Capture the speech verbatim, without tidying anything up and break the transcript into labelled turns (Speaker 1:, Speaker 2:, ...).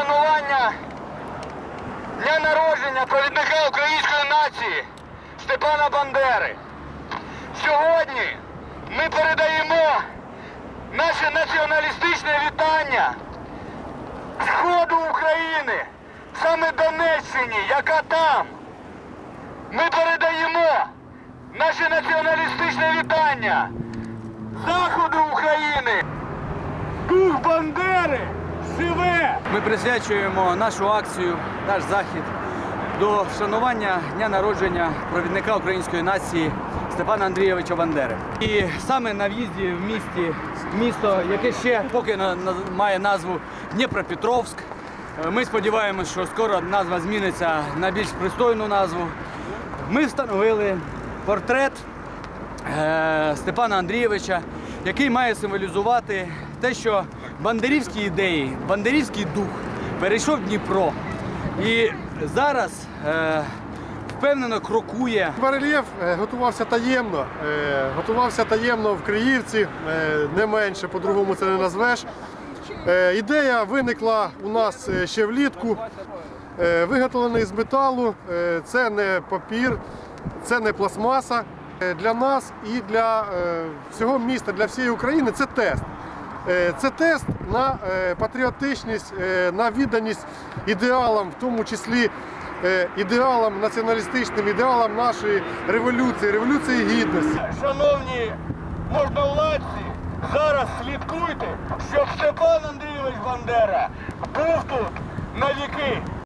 Speaker 1: вшанування дня народження провідника української нації Степана Бандери. Сьогодні ми передаємо наше націоналістичне вітання сходу України, саме Донеччині, яка там. Ми передаємо наше націоналістичне вітання заходу України. Дух Бандери живе!
Speaker 2: Ми присвячуємо нашу акцію, наш захід до вшанування дня народження провідника української нації Степана Андрійовича Бандери. І саме на в'їзді в місті, місто, яке ще поки має назву Дніпропетровськ. Ми сподіваємося, що скоро назва зміниться на більш пристойну назву. Ми встановили портрет Степана Андрійовича, який має символізувати те, що бандерівські ідеї, бандерівський дух перейшов в Дніпро. І зараз е, впевнено крокує.
Speaker 3: Барельєф готувався таємно, е, готувався таємно в Криївці, е, не менше, по-другому це не назвеш. Е, ідея виникла у нас ще влітку, е, виготовлений з металу, е, це не папір, це не пластмаса. Для нас і для е, всього міста, для всієї України це тест. Е, це тест на е, патріотичність, е, на відданість ідеалам, в тому числі е, ідеалам націоналістичним, ідеалам нашої революції, революції гідності.
Speaker 1: Шановні можновладці, зараз слідкуйте, щоб Степан Андрійович Бандера був тут на віки.